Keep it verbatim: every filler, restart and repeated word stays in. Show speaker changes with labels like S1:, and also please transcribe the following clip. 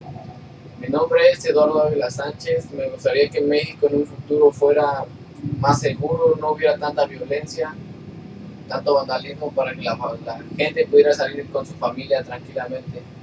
S1: Mi nombre es Eduardo Ávila Sánchez. Me gustaría que México en un futuro fuera más seguro, no hubiera tanta violencia, tanto vandalismo, para que la, la gente pudiera salir con su familia tranquilamente.